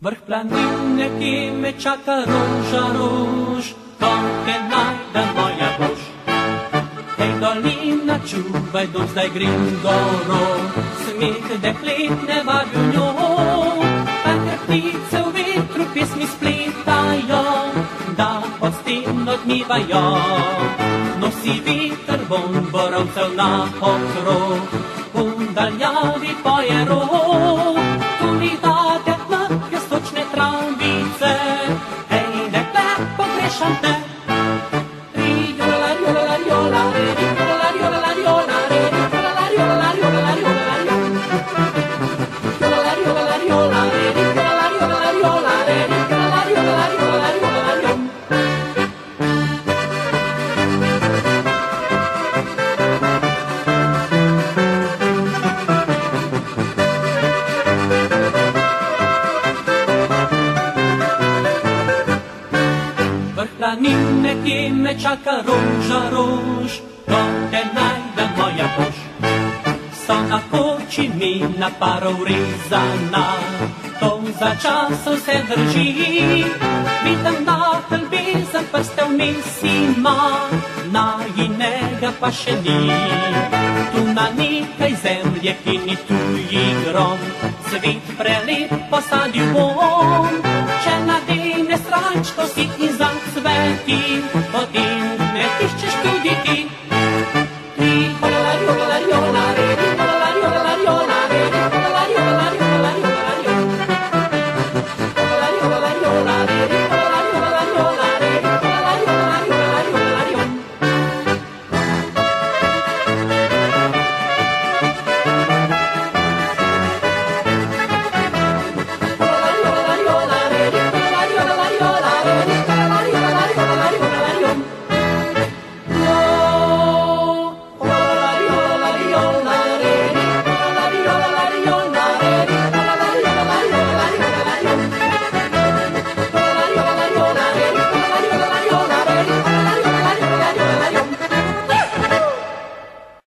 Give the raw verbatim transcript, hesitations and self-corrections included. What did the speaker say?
Vrh planine, ki me čaka ruža ruž, ko te najdem moja bož. Hej dolina, čuvaj dom, zdaj grem goro, smeh deklet ne vabi v njo. Pa ker ptice v vetru pesmi spletajo, da pod sten odmivajo. Nosi veter von borovcev na okrog, v daljavi poje rog. Tu mi date mrke sočne trambice, hej dekle, pogrešam te. Riola, riola, riola, riola, riola, riola, riola, riola, riola, riola, planine, ki me čaka ruža ruž, ko te najdem moja bož. So na koči mi na parov rezana, to za časov se drži. Vidim, da ljubezen prste vmes ima, najinega pa še ni. Tu na nekaj zemlje, ki ni tuji grom, svet prelep posadil bom. Če nadene srajčko si in zacveti, potem me iščeš tudi